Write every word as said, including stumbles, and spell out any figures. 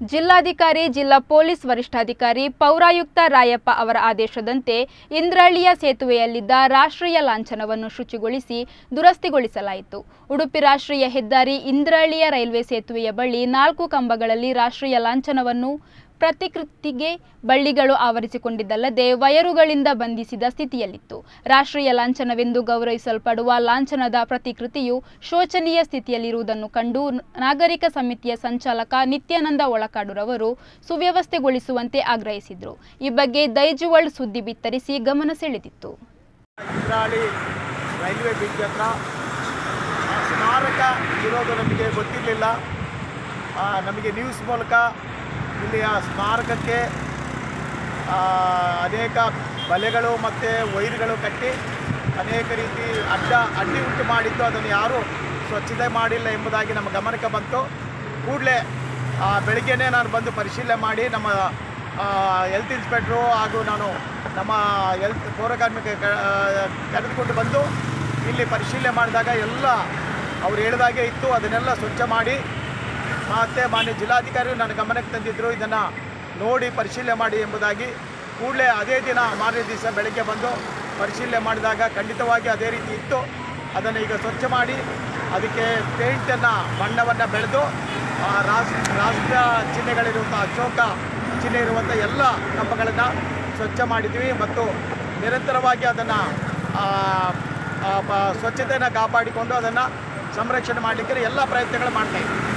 ಜಿಲ್ಲಾಧಿಕಾರಿ, ಜಿಲ್ಲಾ ಪೊಲೀಸ್ ವರಿಷ್ಠಾಧಿಕಾರಿ ಪೌರಾಯುಕ್ತ ರಾಯಪ್ಪ ಅವರ ಆದೇಶದಂತೆ ಇಂದ್ರಳ್ಳಿಯ ಸೇತುವೆಯಲ್ಲಿದ್ದ ರಾಷ್ಟ್ರೀಯ ಲಾಂಛನವನ್ನು ಶುಚಿಗೊಳಿಸಿ ದುರಸ್ತಿಗೊಳಿಸಲಾಯಿತು. ಉಡುಪಿ ರಾಷ್ಟ್ರೀಯ ಹೆದ್ದಾರಿ ಇಂದ್ರಳ್ಳಿಯ ರೈಲ್ವೆ ಸೇತುವೆಯ ಬಳಿ ನಾಲ್ಕು ಕಂಬಗಳಲ್ಲಿ ರಾಷ್ಟ್ರೀಯ ಲಾಂಛನವನ್ನು ಪ್ರತಿಕೃತಿಗೆ ಬಳ್ಳಿಗಳು ಆವರಿಸಿಕೊಂಡಿದ್ದಲ್ಲದೆ ವಯರುಗಳಿಂದ ಬಂಧಿಸಿದ ಸ್ಥಿತಿಯಲ್ಲಿತ್ತು. ರಾಷ್ಟ್ರೀಯ ಲಾಂಛನವೆಂದು ಗೌರವಿಸಲ್ಪಡುವ ಲಾಂಛನದ ಪ್ರತಿಕೃತಿಯು ಶೋಚನೀಯ ಸ್ಥಿತಿಯಲ್ಲಿರುವುದನ್ನು ಕಂಡು ನಾಗರಿಕ ಸಮಿತಿಯ ಸಂಚಾಲಕ ನಿತ್ಯಾನಂದ ಒಳಕಾಡುರವರು ಸುವ್ಯವಸ್ಥೆಗೊಳಿಸುವಂತೆ ಆಗ್ರಹಿಸಿದರು. ಈ ಬಗ್ಗೆ ದೈಜ್ ವರ್ಲ್ಡ್ ಸುದ್ದಿ ಬಿತ್ತರಿಸಿ ಗಮನ ಸೆಳೆದಿತ್ತು. ಇಂದ್ರಳ್ಳಿ ರೈಲ್ವೆ ಬ್ರಿಡ್ಜ್ ಹತ್ರ ಸ್ಮಾರಕ ಇರೋದು ನಮಗೆ ಗೊತ್ತಿರಲಿಲ್ಲ. ನಮಗೆ ನ್ಯೂಸ್ ಮೂಲಕ ಇಲ್ಲಿಯ ಸ್ಮಾರಕಕ್ಕೆ ಅನೇಕ ಬಲೆಗಳು ಮತ್ತು ವೈರ್ಗಳು ಕಟ್ಟಿ ಅನೇಕ ರೀತಿ ಅಡ್ಡ ಅಡ್ಡಿ ಉಂಟು ಮಾಡಿದ್ದು, ಅದನ್ನು ಯಾರೂ ಸ್ವಚ್ಛತೆ ಮಾಡಿಲ್ಲ ಎಂಬುದಾಗಿ ನಮ್ಮ ಗಮನಕ್ಕೆ ಬಂತು. ಕೂಡಲೇ ಬೆಳಗ್ಗೆನೇ ನಾನು ಬಂದು ಪರಿಶೀಲನೆ ಮಾಡಿ ನಮ್ಮ ಹೆಲ್ತ್ ಇನ್ಸ್ಪೆಕ್ಟ್ರು ಹಾಗೂ ನಾನು ನಮ್ಮ ಹೆಲ್ತ್ ಪೌರಕಾರ್ಮಿಕ ಕರೆದುಕೊಂಡು ಬಂದು ಇಲ್ಲಿ ಪರಿಶೀಲನೆ ಮಾಡಿದಾಗ ಎಲ್ಲ ಅವ್ರು ಹೇಳಿದಾಗೆ ಇತ್ತು. ಅದನ್ನೆಲ್ಲ ಸ್ವಚ್ಛ ಮಾಡಿ ಮತ್ತು ಮಾನ್ಯ ಜಿಲ್ಲಾಧಿಕಾರಿಗಳು ನನ್ನ ಗಮನಕ್ಕೆ ತಂದಿದ್ದರು. ಇದನ್ನು ನೋಡಿ ಪರಿಶೀಲನೆ ಮಾಡಿ ಎಂಬುದಾಗಿ ಕೂಡಲೇ ಅದೇ ದಿನ ಮಾರನೇ ದಿವಸ ಬೆಳಗ್ಗೆ ಬಂದು ಪರಿಶೀಲನೆ ಮಾಡಿದಾಗ ಖಂಡಿತವಾಗಿ ಅದೇ ರೀತಿ ಇತ್ತು. ಅದನ್ನು ಈಗ ಸ್ವಚ್ಛ ಮಾಡಿ ಅದಕ್ಕೆ ಪೇಂಟನ್ನು ಬಣ್ಣವನ್ನು ಬೆಳೆದು ರಾಷ್ಟ್ರ ರಾಷ್ಟ್ರ ಚಿಹ್ನೆಗಳಿರುವಂಥ ಅಶೋಕ ಚಿಹ್ನೆ ಇರುವಂಥ ಎಲ್ಲ ಕಂಬಗಳನ್ನು ಸ್ವಚ್ಛ ಮಾಡಿದ್ವಿ ಮತ್ತು ನಿರಂತರವಾಗಿ ಅದನ್ನು ಸ್ವಚ್ಛತೆಯನ್ನು ಕಾಪಾಡಿಕೊಂಡು ಅದನ್ನು ಸಂರಕ್ಷಣೆ ಮಾಡಲಿಕ್ಕೆ ಎಲ್ಲ ಪ್ರಯತ್ನಗಳು ಮಾಡ್ತಾಯಿದ್ವಿ.